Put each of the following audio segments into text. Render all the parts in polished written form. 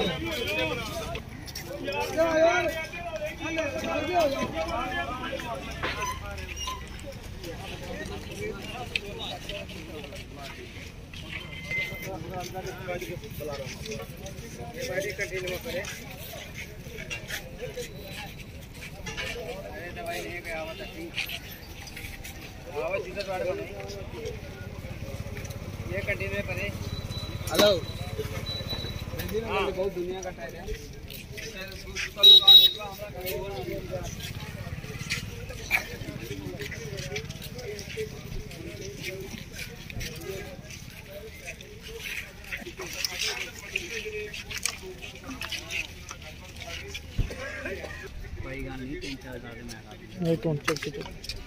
Hello बहुत दुनिया का टाइम है। भाई गान नहीं 3-4 हज़ार में नहीं कौन चल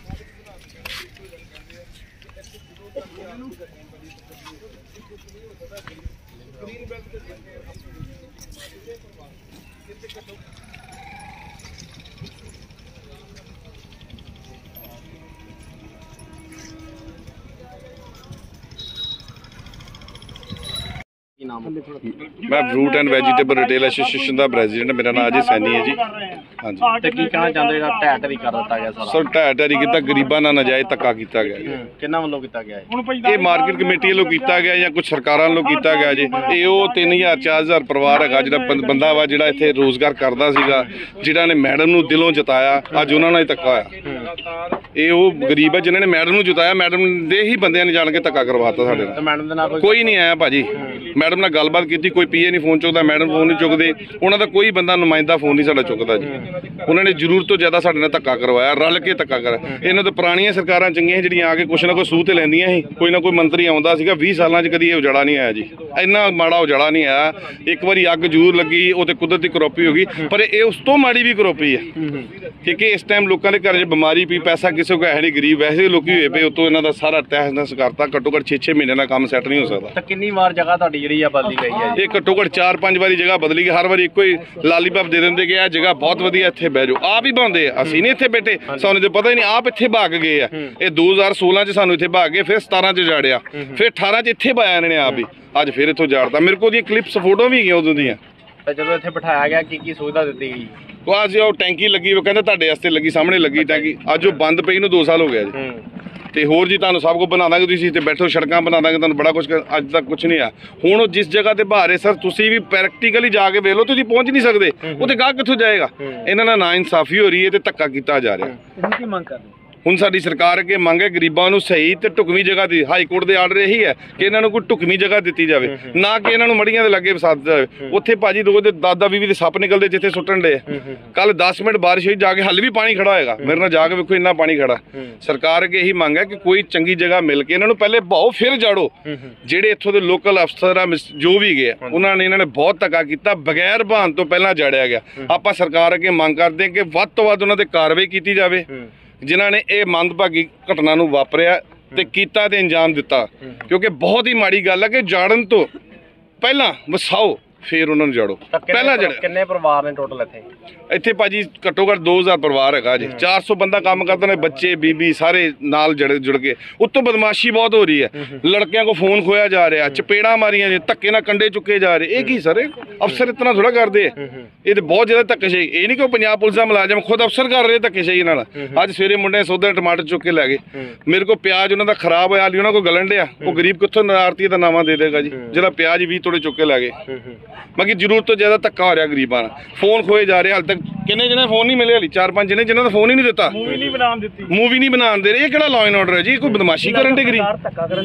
मैं fruit and vegetable retail association का प्रेजिडेंट, मेरा नाम अजय सैनी है जी। हाँ जी, ਤੇ ਕੀ ਕਹਿਣਾ ਚਾਹੁੰਦੇ ਜਿਹੜਾ ਢਹਿ ਢੇਰੀ ਕਰ ਦਿੱਤਾ ਗਿਆ ਸਾਰਾ? सर ढह ढेरी किया गरीबों ਨਾਲ ਨਜਾਇਜ਼ ਧੱਕਾ ਕੀਤਾ ਗਿਆ ਜੀ। ਕਿੰਨਾ ਵੱਲੋਂ ਕੀਤਾ ਗਿਆ ਹੈ? ਇਹ ਮਾਰਕੀਟ ਕਮੇਟੀ ਵੱਲੋਂ ਕੀਤਾ ਗਿਆ ਜਾਂ ਕੁਝ ਸਰਕਾਰਾਂ ਵੱਲੋਂ ਕੀਤਾ ਗਿਆ ਜੀ। ਇਹ ਉਹ 3000-4000 ਪਰਿਵਾਰ ਹੈਗਾ ਜਿਹੜਾ ਬੰਦਾ ਵਾ ਜਿਹੜਾ ਇੱਥੇ ਰੋਜ਼ਗਾਰ ਕਰਦਾ ਸੀਗਾ, ਜਿਹੜਾ ਨੇ ਮੈਡਮ ਨੂੰ ਦਿਲੋਂ ਜਿਤਾਇਆ, ਅੱਜ ਉਹਨਾਂ ਨਾਲ ਹੀ ਧੱਕਾ ਹੋਇਆ। ਇਹ ਉਹ ਗਰੀਬ ਹੈ ਜਿਨ੍ਹਾਂ ਨੇ ਮੈਡਮ ਨੂੰ ਜਿਤਾਇਆ, ਮੈਡਮ ਦੇ ਹੀ ਬੰਦਿਆਂ ਨੇ ਜਾਣ ਕੇ ਧੱਕਾ ਕਰਵਾਤਾ ਸਾਡੇ ਨਾਲ। ਮੈਡਮ ਦੇ ਨਾਲ ਕੋਈ ਨਹੀਂ ਆਇਆ ਭਾਜੀ, ਮੈਡਮ ਨਾਲ ਗੱਲਬਾਤ ਕੀਤੀ, ਕੋਈ ਪੀਏ ਨਹੀਂ ਫੋਨ ਚੁੱਕਦਾ, ਮੈਡਮ ਫੋਨ ਨਹੀਂ ਚੁੱਕਦੇ, ਉਹਨਾਂ ਦਾ ਕੋਈ ਬੰਦਾ ਨੁਮਾਇੰਦਾ ਫੋਨ ਨਹੀਂ ਸਾਡਾ ਚੁੱਕਦਾ ਜੀ। ਉਹਨਾਂ ਨੇ ਜ਼ਰੂਰਤ ਤੋਂ ਜ਼ਿਆਦਾ ਸਾਡੇ ਨਾਲ ਧੱਕਾ ਕਰਵਾਇਆ, ਰਲ ਕੇ ਧੱਕਾ ਕਰ। ਇਹਨਾਂ ਤੋਂ ਪੁਰਾਣੀਆਂ ਸਰਕਾਰਾਂ ਚੰਗੀਆਂ ਜਿਹੜੀਆਂ ਆ ਕੇ ਕੁਛ ਨਾ ਕੋਈ ਸੂਹ ਤੇ ਲੈਂਦੀਆਂ ਸੀ, ਕੋਈ ਨਾ ਕੋਈ ਮੰਤਰੀ ਆਉਂਦਾ ਸੀਗਾ। 20 ਸਾਲਾਂ 'ਚ ਕਦੀ ਇਹ ਉਜਾੜਾ ਨਹੀਂ ਆਇਆ ਜੀ, ਇੰਨਾ ਮਾੜਾ ਉਜਾੜਾ ਨਹੀਂ ਆਇਆ। ਇੱਕ ਵਾਰੀ ਅੱਗ ਜ਼ਰੂਰ ਲੱਗੀ, ਉਹ ਤੇ ਕੁਦਰਤੀ ਕਰੋਪੀ ਹੋ ਗਈ, ਪਰ ਇਹ ਉਸ ਤੋਂ ਮਾੜੀ ਵੀ ਕਰੋਪੀ ਹੈ ਕਿਉਂਕਿ ਇਸ ਟਾਈਮ ਲੋਕਾਂ ਦੇ ਘਰ 'ਚ ਬਿਮਾਰੀ ਪਈ, ਪੈਸਾ ਕਿਸੇ ਕੋਲ ਹੈ ਨਹੀਂ, ਗਰੀਬ ਵੈਸੇ ਲੋਕੀ ਹੋਏ ਪਏ, ਉਤੋਂ ਇਹਨਾਂ ਦਾ ਸਾਰਾ ਤਹਿਸ ਨਹਿਸ ਕਰਤਾ। ਘੱਟੋ ਘੱਟ 6-6 ਮਹੀਨੇ ਦਾ ਕੰਮ ਸੈੱਟ ਨਹੀਂ ਹੋ ਸਕਦਾ। ਤਾਂ ਕਿੰਨੀ ਵਾਰ ਜਗ੍ਹਾ ਤੁਹਾਡੀ ਜਿਹੜੀ ਆ ਬਦਲੀ ਗਈ ਹੈ? ਇਹ ਘੱਟੋ ਘੱਟ 4-5 ਵਾਰੀ ਜਗ੍ਹਾ ਬਦਲੀ ਗਈ। ਹਰ ਵਾਰੀ ਇੱਕੋ ਹੀ ਲਾਲੀਪਾਪ ਦੇ ਦਿੰਦੇ ਕਿ ਇਹ ਜਗ੍ਹਾ ਬਹੁਤ ਵਧੀਆ, ਇੱਥੇ ਬਹਿ ਜਾਓ। ਆਪ ਹੀ ਬਣਦੇ ਆ, ਅਸੀਂ ਨਹੀਂ ਇੱਥੇ ਬੈਠੇ, ਸਾਨੂੰ ਤਾਂ ਪਤਾ ਹੀ ਨਹੀਂ, ਆਪ ਇੱਥੇ ਭਾਗ ਗਏ ਆ। ਇਹ 2016 'ਚ ਸਾਨੂੰ ਇੱਥੇ ਭਾਗ ਗਏ, ਫਿਰ 17 'ਚ ਜਾੜਿਆ, ਫਿਰ 18 'ਚ ਇੱਥੇ ਪਾਇਆ ਇਹਨਾਂ ਨੇ ਆਪ ਹੀ, ਅੱਜ ਫਿਰ ਇੱਥੋਂ ਜਾੜਦਾ। ਮੇਰੇ ਕੋਲ ਦੀਆਂ ਕਲਿੱਪਸ ਫੋਟੋ ਵੀ ਹੈਗੀਆਂ ਉਦੋਂ ਦੀਆਂ। ਤਾਂ ਜਦੋਂ ਇੱਥੇ ਬਿਠਾਇਆ ਗਿਆ ਕੀ ਸੁਵਿਧਾ ਦਿੱਤੀ ਗਈ? ਉਹ ਅੱਜ ਉਹ ਟੈਂਕੀ ਲੱਗੀ, ਉਹ ਕਹਿੰਦੇ ਤੁਹਾਡੇ ਵਾਸਤੇ ਲੱਗੀ, ਸਾਹਮਣੇ ਲੱਗੀ ਟੈਂਕੀ। ਅੱਜ ਉਹ ਬੰਦ ਪਈ ਨੂੰ 2 ਸਾਲ ਹੋ ਗਿਆ ਜੀ। ਤੇ ਹੋਰ ਜੀ ਤੁਹਾਨੂੰ ਸਭ ਕੁਝ ਬਣਾ ਦਾਂਗੇ, ਤੁਸੀਂ ਇੱਥੇ ਬੈਠੋ, ਸੜਕਾਂ ਬਣਾ ਦਾਂਗੇ, ਤੁਹਾਨੂੰ ਬੜਾ ਕੁਝ। ਅੱਜ ਤੱਕ ਕੁਝ ਨਹੀਂ ਆ। ਹੁਣ ਉਹ ਜਿਸ ਜਗ੍ਹਾ ਤੇ ਬਾਹਰ ਹੈ ਸਰ, ਤੁਸੀਂ ਵੀ ਪ੍ਰੈਕਟੀਕਲੀ ਜਾ ਕੇ ਵੇਖ ਲਓ, ਤੁਸੀਂ ਪਹੁੰਚ ਨਹੀਂ ਸਕਦੇ, ਉੱਥੇ ਗਾਹ ਕਿੱਥੋਂ ਜਾਏਗਾ? ਇਹਨਾਂ ਨਾਲ ਨਾ ਇਨਸਾਫੀ ਹੋ ਰਹੀ ਹੈ ਤੇ ਧੱਕਾ ਕੀਤਾ ਜਾ ਰਿਹਾ। ਕੀ ਮੰਗ ਕਰਦੇ? ਹੁਣ ਸਾਡੀ ਸਰਕਾਰ ਅੱਗੇ ਮੰਗ ਹੈ ਗਰੀਬਾਂ ਨੂੰ ਸਹੀ ਤੇ ਢੁਕਵੀਂ ਜਗ੍ਹਾ ਦੀ। ਹਾਈ ਕੋਰਟ ਦੇ ਆਰਡਰ ਇਹੀ ਹੈ ਕਿ ਇਹਨਾਂ ਨੂੰ ਕੋਈ ਢੁਕਵੀਂ ਜਗ੍ਹਾ ਦਿੱਤੀ ਜਾਵੇ, ਨਾ ਕਿ ਇਹਨਾਂ ਨੂੰ ਮੜੀਆਂ ਦੇ ਲੱਗੇ ਵਸਾ ਦਿੱਤਾ ਜਾਵੇ। ਉੱਥੇ ਭਾਜੀ ਰੋਜ਼ ਦੇ 10-20 ਦੇ ਸੱਪ ਨਿਕਲਦੇ ਜਿੱਥੇ ਸੁੱਟਣ ਦੇ। ਕੱਲ 10 ਮਿੰਟ ਬਾਰਿਸ਼ ਹੋਈ, ਜਾ ਕੇ ਹੱਲ ਵੀ ਪਾਣੀ ਖੜਾ ਹੋਏਗਾ, ਮੇਰੇ ਨਾਲ ਜਾ ਕੇ ਵੇਖੋ ਇੰਨਾ ਪਾਣੀ ਖੜਾ। ਸਰਕਾਰ ਅੱਗੇ ਇਹੀ ਮੰਗ ਹੈ ਕਿ ਕੋਈ ਚੰਗੀ ਜਗ੍ਹਾ ਮਿਲ ਕੇ ਇਹਨਾਂ ਨੂੰ ਪਹਿਲੇ ਭਾਓ, ਫਿਰ ਜਾੜੋ। ਜਿਹੜੇ ਇੱਥੋਂ ਦੇ ਲੋਕਲ ਅਫਸਰ ਆ ਜੋ ਵੀ ਗਏ, ਉਹਨਾਂ ਨੇ ਇਹਨਾਂ ਨੇ ਬਹੁਤ ਧੱਕਾ ਕੀਤਾ, ਬਗੈਰ ਬਹਾਨ ਤੋਂ ਪਹਿਲਾਂ ਜਾੜਿਆ ਗਿਆ। ਆਪਾਂ ਸਰਕਾਰ ਅੱਗੇ ਮੰਗ ਕਰਦੇ ਹਾਂ ਕਿ ਵੱਧ ਤੋਂ ਵੱਧ ਉਹਨਾਂ ਤੇ ਕਾਰਵਾਈ ਕੀਤੀ ਜਾਵੇ, ਜਿਨ੍ਹਾਂ ਨੇ ਇਹ ਮੰਦਭਾਗੀ ਘਟਨਾ ਨੂੰ ਵਾਪਰਿਆ ਤੇ ਕੀਤਾ ਤੇ ਅੰਜਾਮ ਦਿੱਤਾ। ਕਿਉਂਕਿ ਬਹੁਤ ਹੀ ਮਾੜੀ ਗੱਲ ਹੈ ਕਿ ਜਾੜਨ ਤੋਂ ਪਹਿਲਾਂ ਵਸਾਓ, ਫਿਰ ਉਹਨਾਂ ਨੂੰ ਜਾੜੋ। ਪਹਿਲਾਂ ਜੜ ਕਿੰਨੇ ਪਰਿਵਾਰ ਨੇ ਟੋਟਲ ਇੱਥੇ ਭਾਜੀ? ਘੱਟੋ ਘੱਟ 2000 ਪਰਿਵਾਰ ਹੈਗਾ ਜੀ। 400 ਬੰਦਾ ਕੰਮ ਕਰਦੇ ਨੇ, ਬੱਚੇ ਬੀਬੀ ਸਾਰੇ ਨਾਲ ਜੁੜ ਕੇ। ਉੱਤੋਂ ਬਦਮਾਸ਼ੀ ਬਹੁਤ ਹੋ ਰਹੀ ਹੈ, ਲੜਕਿਆਂ ਕੋ ਫੋਨ ਖੋਇਆ ਜਾ ਰਿਹਾ, ਚਪੇੜਾਂ ਮਾਰੀਆਂ ਜੀ, ਧੱਕੇ ਨਾਲ ਕੰਡੇ ਚੁੱਕੇ ਜਾ ਰਹੇ। ਇਹ ਕੀ ਸਰ? ਅਫਸਰ ਇਤਨਾ ਥੋੜਾ ਕਰਦੇ ਆ, ਇਹ ਤੇ ਬਹੁਤ ਜ਼ਿਆਦਾ ਧੱਕੇਸ਼ਾਹੀ। ਇਹ ਨਹੀਂ ਕਿ ਪੰਜਾਬ ਪੁਲਿਸ ਦਾ ਮੁਲਾਜ਼ਮ ਖੁਦ ਅਫਸਰ ਕਰ ਰਹੇ ਧੱਕੇਸ਼ਾਹੀ ਨਾਲ। ਅੱਜ ਸਵੇਰੇ ਮੁੰਡੇ ਸੌਦੇ ਟਮਾਟਰ ਚੁੱਕ ਕੇ ਲੈ ਗਏ। ਮੇਰੇ ਕੋਲ ਪਿਆਜ਼ ਉਹਨਾਂ ਦਾ ਖਰਾਬ ਹੋਇਆ, ਉਹਨਾਂ ਕੋਲ ਗਲਣ ਡਿਆ। ਉਹ ਗਰੀਬ ਕਿੱਥੋਂ ਆੜਤੀ ਦਾ ਨਾਮਾ ਦੇ ਦੇਗਾ ਜੀ, ਜਿਹੜਾ ਪਿਆਜ਼ 20 ਤੋੜੇ ਚੁੱਕ ਕੇ ਲੈ ਗਏ। ਬਾਕੀ ਜ਼ਰੂਰਤ ਤੋਂ ਜ਼ਿਆਦਾ ਧੱਕਾ ਹੋ ਰਿਹਾ ਗਰੀਬਾਂ ਨਾਲ। ਫੋਨ ਖੋਏ ਜਾ ਰਹੇ, ਹਾਲ ਤੱਕ ਕਿੰਨੇ ਜਿਹਨੇ ਫੋਨ ਨਹੀਂ ਮਿਲੇ? ਹਾਲੀ 4-5 ਜਿਹਨੇ ਜਿਨ੍ਹਾਂ ਦਾ ਫੋਨ ਹੀ ਨਹੀਂ ਦਿੱਤਾ, ਮੂਵੀ ਨਹੀਂ ਬਣਾਉਣ ਦੇ ਰਹੇ। ਇਹ ਕਿਹੜਾ ਲਾਅ ਐਂਡ ਆਰਡਰ ਹੈ ਜੀ? ਕੋਈ ਬਦਮਾਸ਼ੀ ਕਰਨ ਦੇ ਗਰੀਬ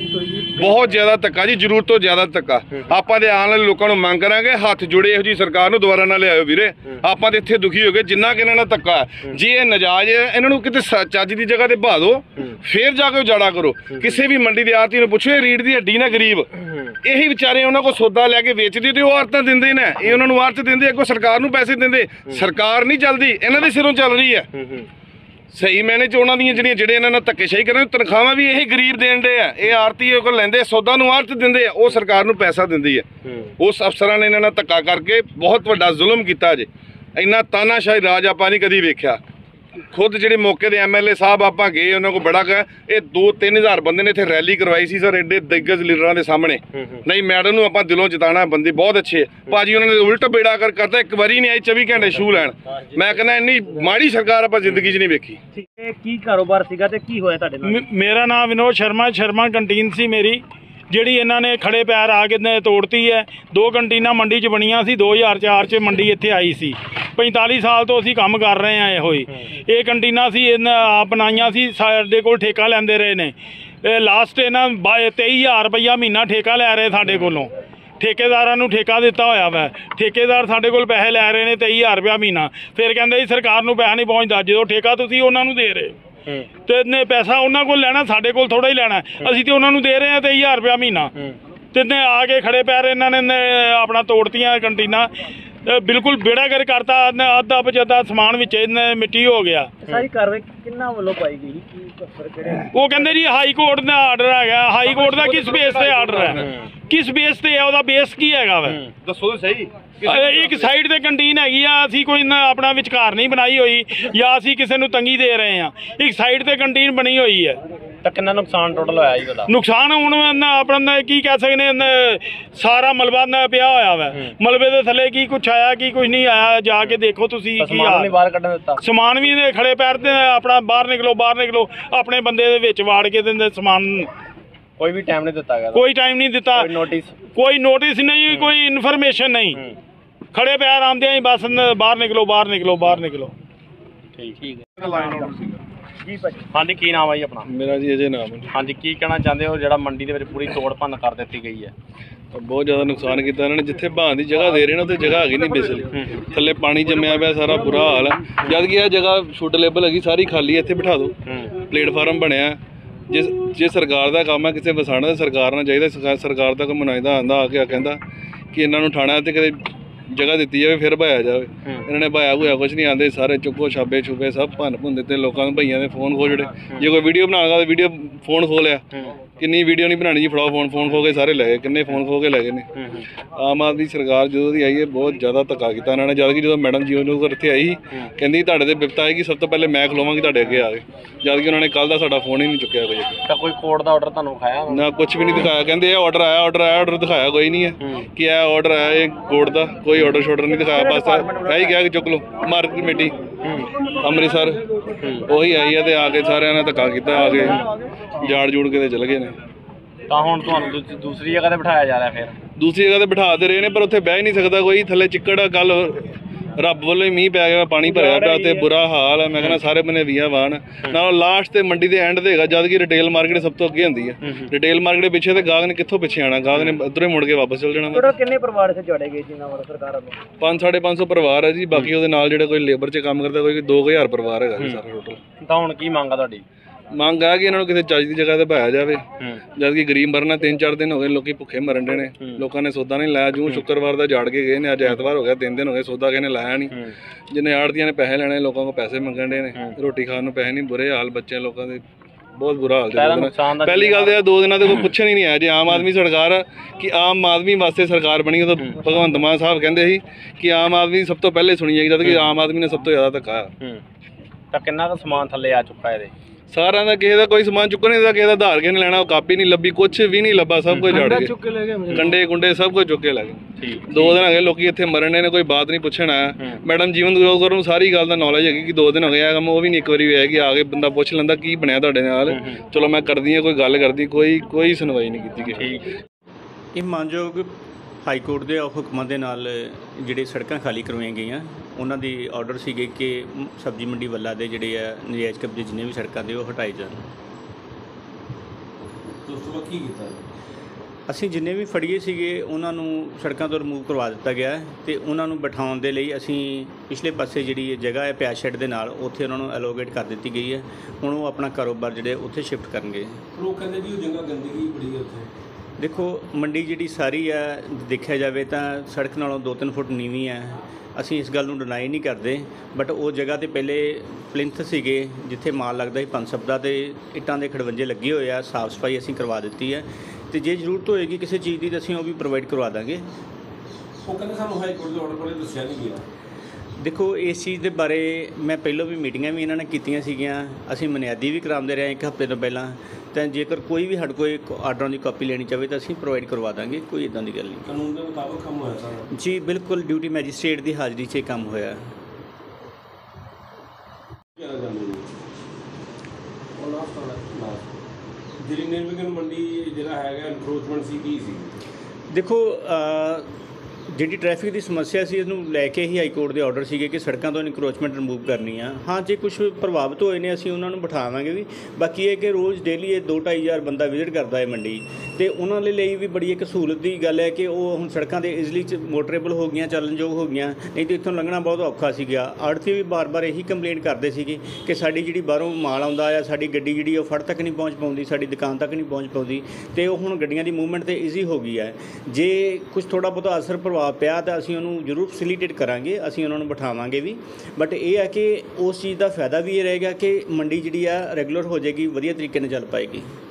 ਬਹੁਤ ਜ਼ਿਆਦਾ ਧੱਕਾ ਜੀ, ਜ਼ਰੂਰਤ ਤੋਂ ਜ਼ਿਆਦਾ ਧੱਕਾ। ਆਪਾਂ ਦੇ ਆਉਣ ਵਾਲੇ ਲੋਕਾਂ ਨੂੰ ਮੰਗ ਕਰਾਂਗੇ, ਹੱਥ ਜੁੜੇ ਇਹੋ ਜਿਹੀ ਸਰਕਾਰ ਨੂੰ ਦੁਬਾਰਾ ਨਾ ਲਿਆਇਓ ਵੀਰੇ। ਆਪਾਂ ਤੇ ਇੱਥੇ ਦੁਖੀ ਹੋ ਗਏ ਜਿੰਨਾ ਕਿ ਇਹਨਾਂ ਨਾਲ ਧੱਕਾ ਹੈ। ਜੇ ਇਹ ਨਜਾਇਜ਼ ਹੈ, ਇਹਨਾਂ ਨੂੰ ਕਿਤੇ ਚੱਜ ਦੀ ਜਗ੍ਹਾ ਤੇ ਬਹਾ ਦਿਓ, ਫੇਰ ਜਾ ਕੇ ਉਜਾੜਾ ਕਰੋ। ਕਿਸੇ ਵੀ ਮੰਡੀ ਦੇ ਆੜਤੀ ਨੂੰ ਪੁੱਛੋ, ਇਹ ਰੀੜ ਦੀ ਹੱਡੀ ਨਾ ਗਰੀਬ, ਇਹੀ ਵਿਚਾਰੇ ਉਹਨਾਂ ਕੋਲ ਸੌਦਾ ਲੈ ਕੇ ਵੇਚਦੇ ਤੇ ਉਹ ਆੜਤਾਂ ਦਿੰਦੇ ਨੇ, ਇਹ ਉਹਨਾਂ ਨੂੰ ਆੜਤ ਦਿੰਦੇ, ਅੱਗੋਂ ਸਰਕਾਰ ਨੂੰ ਪੈਸੇ ਦਿੰਦੇ। ਸਰਕਾਰ ਨਹੀਂ ਚੱਲਦੀ, ਇਹਨਾਂ ਦੇ ਸਿਰੋਂ ਚੱਲ ਰਹੀ ਹੈ। ਸਹੀ ਮੈਨੇ ਚ ਉਹਨਾਂ ਦੀਆਂ ਜਿਹੜੇ ਇਹਨਾਂ ਨਾਲ ਧੱਕੇਸ਼ਾਹੀ ਕਰਨ, ਤਨਖਾਹਾਂ ਵੀ ਇਹੀ ਗਰੀਬ ਦੇਣ ਦੇ ਆ। ਇਹ ਆੜਤੀ ਕੋਲ ਲੈਂਦੇ, ਸੌਦਾ ਨੂੰ ਆੜਤ ਦਿੰਦੇ ਆ, ਉਹ ਸਰਕਾਰ ਨੂੰ ਪੈਸਾ ਦਿੰਦੀ ਹੈ। ਉਸ ਅਫਸਰਾਂ ਨੇ ਇਹਨਾਂ ਨਾਲ ਧੱਕਾ ਕਰਕੇ ਬਹੁਤ ਵੱਡਾ ਜ਼ੁਲਮ ਕੀਤਾ ਜੇ। ਇੰਨਾ ਤਾਨਾਸ਼ਾਹੀ ਰਾਜ ਆਪਾਂ ਨਹੀਂ ਕਦੀ ਵੇਖਿਆ। ਖੁਦ ਜਿਹੜੇ ਮੌਕੇ ਦੇ ਐਮਐਲਏ ਸਾਹਿਬ ਆਪਾਂ ਗਏ, ਉਹਨਾਂ ਕੋਲ ਬੜਾ ਕਹਾ, ਇਹ 2-3 ਹਜ਼ਾਰ ਬੰਦੇ ਨੇ ਇੱਥੇ ਰੈਲੀ ਕਰਵਾਈ ਸੀ ਸਰ, ਐਡੇ ਦਿੱਗਜ ਲੀਡਰਾਂ ਦੇ ਸਾਹਮਣੇ। ਨਹੀਂ, ਮੈਡਮ ਨੂੰ ਆਪਾਂ ਦਿਲੋਂ ਜਿਤਾਣਾ, ਬੰਦੇ ਬਹੁਤ ਅੱਛੇ ਭਾਜੀ, ਉਹਨਾਂ ਨੇ ਉਲਟ ਬੇੜਾ ਕਰ ਕਰਤਾ, ਇੱਕ ਵਾਰੀ ਨਹੀਂ ਆਈ 24 ਘੰਟੇ ਸ਼ੂ ਲੈਣ। ਮੈਂ ਕਹਿੰਦਾ ਇੰਨੀ ਮਾੜੀ ਸਰਕਾਰ ਆਪਾਂ ਜ਼ਿੰਦਗੀ 'ਚ ਨਹੀਂ ਵੇਖੀ। ਇਹ ਕੀ ਕਾਰੋਬਾਰ ਸੀਗਾ ਤੇ ਕੀ ਹੋਇਆ ਤੁਹਾਡੇ ਨਾਲ? ਮੇਰਾ ਨਾਮ ਵਿਨੋਦ ਸ਼ਰਮਾ ਕੰਟੀਨ ਸੀ ਮੇਰੀ, ਜਿਹੜੀ ਇਹਨਾਂ ਨੇ ਖੜੇ ਪੈਰ ਆ ਕੇ ਤੋੜਤੀ ਹੈ। 2 ਕੰਟੀਨਾਂ ਮੰਡੀ 'ਚ ਬਣੀਆਂ ਸੀ, 2004 'ਚ ਮੰਡੀ ਇੱਥੇ ਆਈ ਸੀ। 45 ਸਾਲ ਤੋਂ ਅਸੀਂ ਕੰਮ ਕਰ ਰਹੇ ਹਾਂ ਇਹੋ ਹੀ। ਇਹ ਕੰਟੀਨਾਂ ਸੀ ਇਹਨਾਂ ਆਪ ਬਣਾਈਆਂ ਸੀ, ਸਾਡੇ ਕੋਲ ਠੇਕਾ ਲੈਂਦੇ ਰਹੇ ਨੇ। ਲਾਸਟ ਇਹਨਾਂ 23,000 ਰੁਪਈਆ ਮਹੀਨਾ ਠੇਕਾ ਲੈ ਰਹੇ ਸਾਡੇ ਕੋਲੋਂ। ਠੇਕੇਦਾਰਾਂ ਨੂੰ ਠੇਕਾ ਦਿੱਤਾ ਹੋਇਆ ਵਾ, ਠੇਕੇਦਾਰ ਸਾਡੇ ਕੋਲ ਪੈਸੇ ਲੈ ਰਹੇ ਨੇ 23,000 ਰੁਪਇਆ ਮਹੀਨਾ। ਫਿਰ ਕਹਿੰਦੇ ਜੀ ਸਰਕਾਰ ਨੂੰ ਪੈਸਾ ਨਹੀਂ ਪਹੁੰਚਦਾ, ਜਦੋਂ ਠੇਕਾ ਤੁਸੀਂ ਉਹਨਾਂ ਨੂੰ ਦੇ ਰਹੇ ਤੇ ਨੇ ਪੈਸਾ ਉਹਨਾਂ ਕੋਲ ਲੈਣਾ, ਸਾਡੇ ਕੋਲ ਥੋੜਾ ਹੀ ਲੈਣਾ। ਅਸੀਂ ਤੇ ਉਹਨਾਂ ਨੂੰ ਦੇ ਰਹੇ ਹਾਂ 23,000 ਰੁਪਇਆ ਮਹੀਨਾ। ਤੇ ਨੇ ਆ ਕੇ ਖੜੇ ਪੈਰ ਇਹਨਾਂ ਨੇ ਆਪਣਾ ਤੋੜਤੀਆਂ ਕੰਟੀਨਾਂ, ਬਿਲਕੁਲ ਬੇੜਾ ਗਰ ਕਰਤਾ। ਅੱਧਾ ਪਚੱਧਾ ਸਮਾਨ ਵਿੱਚ ਮਿੱਟੀ ਹੋ ਗਿਆ। ਸਾਰੀ ਕਾਰਵਾਈ ਕਿੰਨਾ ਵੱਲੋਂ ਪਾਈ ਗਈ? ਉਹ ਕਹਿੰਦੇ ਜੀ ਹਾਈ ਕੋਰਟ ਦਾ ਆਰਡਰ ਹੈਗਾ। ਹਾਈ ਕੋਰਟ ਦਾ ਕਿਸ ਬੇਸ ਤੇ ਆਰਡਰ ਹੈ? ਕਿਸ ਬੇਸ ਤੇ ਹੈ? ਉਹਦਾ ਬੇਸ ਕੀ ਹੈਗਾ ਵਾ? ਦੱਸੋ ਤਾਂ ਸਹੀ। ਇੱਕ ਸਾਈਡ ਤੇ ਕੰਟੀਨ ਹੈਗੀ ਆ, ਅਸੀਂ ਕੋਈ ਆਪਣਾ ਵਿਚਕਾਰ ਨਹੀਂ ਬਣਾਈ ਹੋਈ ਜਾਂ ਅਸੀਂ ਕਿਸੇ ਨੂੰ ਤੰਗੀ ਦੇ ਰਹੇ ਹਾਂ। ਇੱਕ ਸਾਈਡ ਤੇ ਕੰਟੀਨ ਬਣੀ ਹੋਈ ਹੈ। ਤਾਂ ਕਿੰਨਾ ਨੁਕਸਾਨ ਟੋਟਲ ਹੋਇਆ ਜੀ ਤੁਹਾਡਾ? ਨੁਕਸਾਨ ਹੁਣ ਆਪਣਾ ਕੀ ਕਹਿ ਸਕਦੇ, ਸਾਰਾ ਮਲਬਾ ਪਿਆ ਹੋਇਆ ਵਾ। ਮਲਬੇ ਦੇ ਥੱਲੇ ਕੀ ਕੁਛ ਆਇਆ ਕੀ ਕੁਛ ਨਹੀਂ ਆਇਆ, ਜਾ ਕੇ ਦੇਖੋ ਤੁਸੀਂ। ਕੀ ਸਮਾਨ ਨਹੀਂ ਬਾਹਰ ਕੱਢਣ ਦਿੱਤਾ? ਸਮਾਨ ਵੀ ਖੜੇ ਪੈਰ ਤੇ ਆਪਣਾ ਬਾਹਰ ਨਿਕਲੋ, ਆਪਣੇ ਬੰਦੇ ਦੇ ਵਿੱਚ ਵਾੜ ਕੇ ਦਿੰਦੇ ਸਮਾਨ। ਕੋਈ ਵੀ ਟਾਈਮ ਨਹੀਂ ਦਿੱਤਾ ਗਿਆ? ਕੋਈ ਟਾਈਮ ਨਹੀਂ ਦਿੱਤਾ, ਕੋਈ ਨੋਟਿਸ ਨਹੀਂ, ਕੋਈ ਇਨਫੋਰਮੇਸ਼ਨ ਨਹੀਂ। ਖੜੇ ਪੈਰ ਆਉਂਦੇ ਹੀ ਬਸ ਬਾਹਰ ਨਿਕਲੋ। ਠੀਕ ਹੈ ਜੀ ਭਾਜੀ। ਹਾਂਜੀ, ਕੀ ਨਾਮ ਹੈ ਜੀ ਆਪਣਾ? ਮੇਰਾ ਜੀ ਅਜੇ ਨਾਮ ਹੈ। ਹਾਂਜੀ, ਕੀ ਕਹਿਣਾ ਚਾਹੁੰਦੇ ਹੋ ਜਿਹੜਾ ਮੰਡੀ ਦੇ ਵਿੱਚ ਪੂਰੀ ਤੋੜ ਭੰਨ ਕਰ ਦਿੱਤੀ ਗਈ ਹੈ? ਬਹੁਤ ਜ਼ਿਆਦਾ ਨੁਕਸਾਨ ਕੀਤਾ ਇਹਨਾਂ ਨੇ। ਜਿੱਥੇ ਬਹਾਨ ਦੀ ਜਗ੍ਹਾ ਦੇ ਰਹੇ ਨੇ ਉੱਥੇ ਜਗ੍ਹਾ ਹੈਗੀ ਨਹੀਂ ਬੇਸਿਕਲੀ। ਥੱਲੇ ਪਾਣੀ ਜੰਮਿਆ ਪਿਆ, ਸਾਰਾ ਬੁਰਾ ਹਾਲ ਹੈ। ਜਦ ਕਿ ਇਹ ਜਗ੍ਹਾ ਸ਼ੂਟ ਲੇਬਲ ਹੈਗੀ, ਸਾਰੀ ਖਾਲੀ ਹੈ, ਇੱਥੇ ਬਿਠਾ ਦਿਓ। ਪਲੇਟਫਾਰਮ ਬਣਿਆ। ਜੇ ਸਰਕਾਰ ਦਾ ਕੰਮ ਹੈ ਕਿਸੇ ਵਸਾਣਾ ਤਾਂ ਸਰਕਾਰ ਨਾਲ ਚਾਹੀਦਾ। ਸਰਕਾਰ ਦਾ ਕੋਈ ਨੁਮਾਇੰਦਾ ਆਉਂਦਾ ਆ ਕੇ ਕਹਿੰਦਾ ਕਿ ਇਹਨਾਂ ਨੂੰ ਠਾਣਾ ਤੇ ਕਿਤੇ ਜਗ੍ਹਾ ਦਿੱਤੀ ਜਾਵੇ, ਫਿਰ ਭਾਇਆ ਜਾਵੇ। ਇਹਨਾਂ ਨੇ ਭਾਇਆ ਹੋਇਆ ਕੁਛ ਨਹੀਂ, ਆਉਂਦੇ ਸਾਰੇ ਚੁੱਕੋ ਛਾਬੇ ਛੁਪੇ ਸਭ ਭੰਨ ਭੁੰਨ ਦਿੱਤੇ। ਲੋਕਾਂ ਨੂੰ ਭਈਆਂ ਦੇ ਫੋਨ ਖੋ ਜਿਹੜੇ, ਜੇ ਕੋਈ ਵੀਡੀਓ ਬਣਾ ਲਗਾ ਵੀਡੀਓ ਫੋਨ ਖੋ ਲਿਆ। ਕਿੰਨੀ ਵੀਡੀਓ ਨਹੀਂ ਬਣਾਉਣੀ ਜੀ, ਫੜਾਓ ਫੋਨ ਖੋ ਕੇ ਸਾਰੇ ਲੈ ਗਏ। ਕਿੰਨੇ ਫੋਨ ਖੋ ਕੇ ਲੈ ਗਏ ਨੇ। ਆਮ ਆਦਮੀ ਸਰਕਾਰ ਜਦੋਂ ਦੀ ਆਈ ਹੈ ਬਹੁਤ ਜ਼ਿਆਦਾ ਧੱਕਾ ਕੀਤਾ ਇਹਨਾਂ ਨੇ। ਜਦ ਕਿ ਜਦੋਂ ਮੈਡਮ ਜੀ ਉਹਨੂੰ ਇੱਥੇ ਆਈ ਕਹਿੰਦੀ ਤੁਹਾਡੇ ਤੇ ਬਿਪਤਾ ਆਏਗੀ, ਸਭ ਤੋਂ ਪਹਿਲੇ ਮੈਂ ਖਲੋਵਾਂਗੀ ਤੁਹਾਡੇ ਅੱਗੇ ਆ ਕੇ। ਜਦ ਕਿ ਉਹਨਾਂ ਨੇ ਕੱਲ ਦਾ ਸਾਡਾ ਫੋਨ ਹੀ ਨਹੀਂ ਚੁੱਕਿਆ ਕੋਈ। ਤਾਂ ਕੋਈ ਕੋਰਟ ਦਾ ਆਰਡਰ ਤੁਹਾਨੂੰ ਵਿਖਾਇਆ? ਨਾ, ਕੁਛ ਵੀ ਨਹੀਂ ਦਿਖਾਇਆ। ਕਹਿੰਦੇ ਇਹ ਆਰਡਰ ਦਿਖਾਇਆ ਕੋਈ ਨਹੀਂ ਹੈ ਕਿ ਇਹ ਆਰਡਰ ਆਇਆ ਇਹ ਕੋਰਟ ਦਾ। ਕੋਈ ਆਰਡਰ ਸ਼ੋਰਡਰ ਨਹੀਂ ਦਿਖਾਇਆ। ਬਸ ਇਹ ਹੀ ਕਿਹਾ ਕਿ ਚੁੱਕ ਲਓ। ਮਾਰਕੀਟ ਕਮੇਟੀ ਅੰਮ੍ਰਿਤਸਰ ਉਹੀ ਆਈ ਹੈ ਤੇ ਆ ਕੇ ਸਾਰਿਆਂ ਨੇ ਧੱਕਾ ਕੀਤਾ, ਆ ਕੇ ਜਾੜ ਜੂੜ ਕੇ ਤੇ ਚਲੇ ਗਏ ਨੇ। ਤਾਂ ਹੁਣ ਤੁਹਾਨੂੰ ਦੂਸਰੀ ਜਗ੍ਹਾ ਤੇ ਬਿਠਾਇਆ ਜਾ ਰਿਹਾ? ਫਿਰ ਦੂਸਰੀ ਜਗ੍ਹਾ ਤੇ ਬਿਠਾ ਦੇ ਰਹੇ ਨੇ, ਪਰ ਉੱਥੇ ਬਹਿ ਹੀ ਨਹੀਂ ਸਕਦਾ ਕੋਈ। ਥੱਲੇ ਚਿੱਕੜ। ਕੱਲ ਰੱਬ ਵੱਲੋਂ ਹੀ ਮੀਂਹ ਪੈ ਗਿਆ, ਪਾਣੀ ਭਰਿਆ ਪਿਆ ਤੇ ਬੁਰਾ ਹਾਲ ਹੈ। ਮੈਂ ਕਹਿੰਦਾ ਸਾਰੇ ਬੰਨੇ ਵੀਆਂ ਵਾਹਣ ਨਾਲ। ਲਾਸਟ ਤੇ ਮੰਡੀ ਦੇ ਐਂਡ ਤੇ ਹੈਗਾ, ਜਦ ਕਿ ਰਿਟੇਲ ਮਾਰਕੀਟ ਸਭ ਤੋਂ ਅੱਗੇ ਹੁੰਦੀ ਹੈ। ਰਿਟੇਲ ਮਾਰਕੀਟ ਦੇ ਪਿੱਛੇ ਤੇ ਗਾਹਕ ਨੇ ਕਿੱਥੋਂ ਪਿੱਛੇ ਆਣਾ? ਗਾਹਕ ਨੇ ਉੱਧਰੋਂ ਹੀ ਮੁੜ ਕੇ ਵਾਪਸ ਚਲ ਜਾਣਾ। ਕਿੰਨੇ ਪਰਿਵਾਰ ਇੱਥੇ ਜੋੜੇ ਗਏ ਜਿਨ੍ਹਾਂ ਵੱਲੋਂ ਸਰਕਾਰ ਵੱਲੋਂ? 500-550 ਪਰਿਵਾਰ ਹੈ ਜੀ। ਬਾਕੀ ਉਹਦੇ ਨਾਲ ਜਿਹੜੇ ਕੋਈ ਲੇਬਰ 'ਚ ਕੰਮ ਕਰਦਾ ਕੋਈ 2000 ਪਰਿਵਾਰ ਹੈਗਾ ਜੀ ਸਾਰਾ ਟੋਟਲ। ਤਾਂ ਹੁਣ ਕੀ ਮੰਗ ਆ ਤੁਹਾਡੀ? ਮੰਗ ਆ ਕਿ ਇਹਨਾਂ ਨੂੰ ਕਿਸੇ ਚੱਜ ਦੀ ਜਗ੍ਹਾ ਤੇ ਭਾਇਆ ਜਾਵੇ। ਜਦ ਕਿ ਗਰੀਬ ਮਰਨਾ 3-4 ਦਿਨ ਹੋ ਗਏ, ਲੋਕੀ ਭੁੱਖੇ ਮਰਨ ਦੇ ਨੇ। ਲੋਕਾਂ ਨੇ ਸੌਦਾ ਨਹੀਂ ਲਾਇਆ। ਜੂੰ ਸ਼ੁੱਕਰਵਾਰ ਦਾ ਜਾੜ ਕੇ ਗਏ ਨੇ, ਅੱਜ ਐਤਵਾਰ ਹੋ ਗਿਆ, 3 ਦਿਨ ਹੋ ਗਏ, ਸੌਦਾ ਕਿਸੇ ਨੇ ਲਾਇਆ ਨਹੀਂ। ਜਿਹਨੇ ਆੜਤੀਆਂ ਨੇ ਪੈਸੇ ਲੈਣੇ, ਲੋਕਾਂ ਕੋਲ ਪੈਸੇ ਮੰਗਣ ਦੇ ਨੇ, ਰੋਟੀ ਖਾਣ ਨੂੰ ਪੈਸੇ ਨਹੀਂ। ਬੁਰੇ ਹਾਲ ਬੱਚੇ ਲੋਕਾਂ ਦੇ, ਬਹੁਤ ਬੁਰਾ ਹਾਲ। ਪਹਿਲੀ ਗੱਲ ਤੇ 2 ਦਿਨਾਂ ਤੇ ਕੋਈ ਪੁੱਛਣ ਹੀ ਨਹੀਂ ਆਇਆ। ਜੇ ਆਮ ਆਦਮੀ ਸਰਕਾਰ ਕਿ ਆਮ ਆਦਮੀ ਵਾਸਤੇ ਸਰਕਾਰ ਬਣੀ, ਉਦੋਂ ਭਗਵੰਤ ਮਾਨ ਸਾਹਿਬ ਕਹਿੰਦੇ ਸੀ ਕਿ ਆਮ ਆਦਮੀ ਸਭ ਤੋਂ ਪਹਿਲੇ ਸੁਣੀ ਜਾਏਗੀ, ਜਦ ਕਿ ਆਮ ਆਦਮੀ ਨੇ ਸਭ ਤੋਂ ਜ਼ਿਆਦਾ ਧੱਕਾ। ਤਾਂ ਕਿੰਨਾ ਕੁ ਸਮਾਨ ਥੱਲੇ ਆ ਚੁੱਕਾ ਇਹਦੇ? ਸਾਰਿਆਂ ਦਾ, ਕਿਸੇ ਦਾ ਕੋਈ ਸਮਾਨ ਚੁੱਕਣ ਨਹੀਂ ਦਾ, ਕਿਸੇ ਦਾ ਆਧਾਰ ਕਿਸੇ ਨੇ ਲੈਣਾ, ਉਹ ਕਾਪੀ ਨਹੀਂ ਲੱਭੀ, ਕੁਛ ਵੀ ਨਹੀਂ ਲੱਭਾ, ਸਭ ਕੁਝ ਜੜ ਗਏ। ਕੰਡੇ ਕੁੰਡੇ ਸਭ ਕੁਝ ਚੁੱਕ ਕੇ ਲੈ ਗਏ। 2 ਦਿਨ ਹੋ ਗਏ ਲੋਕੀ ਇੱਥੇ ਮਰਨ ਨੇ, ਕੋਈ ਬਾਤ ਨਹੀਂ ਪੁੱਛਣ ਆਇਆ। ਮੈਡਮ ਜੀਵਨ ਗਰੋਵਰ ਨੂੰ ਸਾਰੀ ਗੱਲ ਦਾ ਨੌਲੇਜ ਹੈਗੀ ਕਿ 2 ਦਿਨ ਹੋ ਗਏ ਆ ਕੰਮ, ਉਹ ਵੀ ਨਹੀਂ ਇੱਕ ਵਾਰੀ ਹੋਇਆ ਕਿ ਆ ਕੇ ਬੰਦਾ ਪੁੱਛ ਲੈਂਦਾ ਕੀ ਬਣਿਆ ਤੁਹਾਡੇ ਨਾਲ। ਚਲੋ ਮੈਂ ਕਰਦੀ ਹਾਂ, ਕੋਈ ਗੱਲ ਕਰਦੀ, ਕੋਈ ਸੁਣਵਾਈ ਨਹੀਂ ਕੀਤੀ ਗਈ। ਇਹ ਮਾਨਯੋਗ ਹਾਈ ਕੋਰਟ ਦੇ ਹੁਕਮਾਂ ਦੇ ਨਾਲ ਜਿਹੜੇ ਸੜਕਾਂ ਖਾਲੀ ਕਰਵਾਈਆਂ ਗਈਆਂ, ਉਹਨਾਂ ਦੀ ਆਰਡਰ ਸੀਗੇ ਕਿ ਸਬਜ਼ੀ ਮੰਡੀ ਵੱਲਾ ਦੇ ਜਿਹੜੇ ਆ ਨਜਾਇਜ਼ ਕਬਜ਼ੇ ਜਿੰਨੇ ਵੀ ਸੜਕਾਂ ਦੇ ਉਹ ਹਟਾਏ ਜਾਣ। ਉਸ ਤੋਂ ਬਾਅਦ ਕੀ ਕੀਤਾ? ਅਸੀਂ ਜਿੰਨੇ ਵੀ ਫੜੀਏ ਸੀਗੇ ਉਹਨਾਂ ਨੂੰ ਸੜਕਾਂ ਤੋਂ ਰਿਮੂਵ ਕਰਵਾ ਦਿੱਤਾ ਗਿਆ ਤੇ ਉਹਨਾਂ ਨੂੰ ਬਿਠਾਉਣ ਦੇ ਲਈ ਅਸੀਂ ਪਿਛਲੇ ਪਾਸੇ ਜਿਹੜੀ ਜਗ੍ਹਾ ਹੈ ਪਿਆਜ਼ ਸ਼ੈੱਡ ਦੇ ਨਾਲ, ਉੱਥੇ ਉਹਨਾਂ ਨੂੰ ਐਲੋਕੇਟ ਕਰ ਦਿੱਤੀ ਗਈ ਹੈ। ਹੁਣ ਉਹ ਆਪਣਾ ਕਾਰੋਬਾਰ ਜਿਹੜੇ ਉੱਥੇ ਸ਼ਿਫਟ ਕਰਨਗੇ। ਲੋਕ ਕਹਿੰਦੇ ਜੀ ਉਹ ਜਗ੍ਹਾ ਗੰਦਗੀ ਬੜੀ ਹੈ ਉੱਥੇ। ਦੇਖੋ ਮੰਡੀ ਜਿਹੜੀ ਸਾਰੀ ਹੈ ਦੇਖਿਆ ਜਾਵੇ ਤਾਂ ਸੜਕ ਨਾਲੋਂ 2-3 ਫੁੱਟ ਨੀਵੀਂ ਹੈ। ਅਸੀਂ ਇਸ ਗੱਲ ਨੂੰ ਡਿਨਾਈ ਨਹੀਂ ਕਰਦੇ, ਬਟ ਉਹ ਜਗ੍ਹਾ ਤੇ ਪਹਿਲੇ ਪਲਿੰਥ ਸੀਗੇ ਜਿੱਥੇ ਮਾਲ ਲੱਗਦਾ ਸੀ ਪੰਸਬ ਦਾ, ਤੇ ਇੱਟਾਂ ਦੇ ਖੜਵੰਜੇ ਲੱਗੇ ਹੋਏ ਆ। ਸਾਫ਼ ਸਫਾਈ ਅਸੀਂ ਕਰਵਾ ਦਿੱਤੀ ਹੈ ਤੇ ਜੇ ਜ਼ਰੂਰਤ ਹੋਏਗੀ ਕਿਸੇ ਚੀਜ਼ ਦੀ ਤਾਂ ਅਸੀਂ ਉਹ ਵੀ ਪ੍ਰੋਵਾਈਡ ਕਰਵਾ ਦਾਂਗੇ। ਉਹ ਕਹਿੰਦੇ ਸਾਨੂੰ ਹਾਈ ਕੋਰਟ ਦੇ ਆਰਡਰ ਬਾਰੇ ਦੱਸਿਆ ਨਹੀਂ ਗਿਆ। देखो इस चीज़ के बारे मैं पहलों भी मीटिंगां भी इन्होंने कीतियां सीगियां, असीं मनियादी भी कराते रहे 1 हफ्ते तो पहला। तो जेकर कोई भी साडे कोई आर्डरां की कॉपी लेनी चाहे तो असीं प्रोवाइड करवा देंगे, कोई इदां दी गल नहीं। ਕਾਨੂੰਨ ਦੇ ਮੁਤਾਬਕ ਕੰਮ ਹੋਇਆ ਸਾਰਾ जी बिल्कुल, ड्यूटी मैजिस्ट्रेट की हाज़री 'च काम होया। ਕਹਿਣਾ ਚਾਹੁੰਦੇ ਜੀ ਉਹ ਲਾਸਟ ਦਿੱਲੀ ਨਿਰਵਿਘਨ ਮੰਡੀ ਜਿਹੜਾ ਹੈਗਾ ਇਨਕਰੋਚਮੈਂਟ ਸੀ ਕੀ ਸੀ? देखो ਜਿਹੜੀ ਟ੍ਰੈਫਿਕ ਦੀ ਸਮੱਸਿਆ ਸੀ ਇਹਨੂੰ ਲੈ ਕੇ ਹੀ ਹਾਈ ਕੋਰਟ ਦੇ ਆਰਡਰ ਸੀਗੇ ਕਿ ਸੜਕਾਂ ਤੋਂ ਇਨਕਰੋਚਮੈਂਟ ਰਿਮੂਵ ਕਰਨੀ ਆ। ਹਾਂ ਜੇ ਕੁਝ ਪ੍ਰਭਾਵਿਤ ਹੋਏ ਨੇ ਅਸੀਂ ਉਹਨਾਂ ਨੂੰ ਬਿਠਾਵਾਂਗੇ ਵੀ। ਬਾਕੀ ਇਹ ਕਿ ਰੋਜ਼ ਡੇਲੀ ਇਹ 2-2.5 ਹਜ਼ਾਰ ਬੰਦਾ ਵਿਜ਼ਿਟ ਕਰਦਾ ਹੈ ਮੰਡੀ, ਤੇ ਉਹਨਾਂ ਦੇ ਲਈ ਵੀ ਬੜੀ ਇੱਕ ਸਹੂਲਤ ਦੀ ਗੱਲ ਹੈ ਕਿ ਉਹ ਹੁਣ ਸੜਕਾਂ ਦੇ ਈਜ਼ਲੀ ਮੋਟਰੇਬਲ ਹੋ ਗਈਆਂ, ਚੱਲਣਯੋਗ ਹੋ ਗਈਆਂ, ਨਹੀਂ ਤਾਂ ਇੱਥੋਂ ਲੰਘਣਾ ਬਹੁਤ ਔਖਾ ਸੀਗਾ। ਆੜਤੀ ਵੀ ਬਾਰ-ਬਾਰ ਇਹੀ ਕੰਪਲੇਂਟ ਕਰਦੇ ਸੀਗੇ ਕਿ ਸਾਡੀ ਜਿਹੜੀ ਬਾਹਰੋਂ ਮਾਲ ਆਉਂਦਾ ਆ, ਸਾਡੀ ਗੱਡੀ ਜਿਹੜੀ ਉਹ ਫੜ ਤੱਕ ਨਹੀਂ ਪਹੁੰਚ ਪਾਉਂਦੀ, ਸਾਡੀ ਦੁਕਾਨ ਤੱਕ ਨਹੀਂ ਪਹੁੰਚ ਪਾਉਂਦੀ, ਤੇ ਉਹ ਹੁਣ ਗੱਡੀਆਂ ਦੀ ਮੂਵਮੈਂਟ ਤੇ ਈਜ਼ੀ ਹੋ ਗਈ ਹੈ। ਜੇ ਕੁਝ ਥੋੜਾ ਬਹੁਤਾ ਅਸਰ ਪ੍ਰਭਾਵ ਪਿਆ ਤਾਂ ਅਸੀਂ ਉਹਨੂੰ ਜ਼ਰੂਰ ਫੈਸਿਲੀਟੇਟ ਕਰਾਂਗੇ, ਅਸੀਂ ਉਹਨਾਂ ਨੂੰ ਬਿਠਾਵਾਂਗੇ ਵੀ। ਬਟ ਇਹ ਹੈ ਕਿ ਉਸ ਚੀਜ਼ ਦਾ ਫਾਇਦਾ ਵੀ ਇਹ ਰਹੇਗਾ ਕਿ ਮੰਡੀ ਜਿਹੜੀ ਆ ਰੈਗੂਲਰ ਹੋ ਜਾਏਗੀ, ਵਧੀਆ ਤਰੀਕੇ ਨਾਲ ਚੱਲ ਪਾਏਗੀ।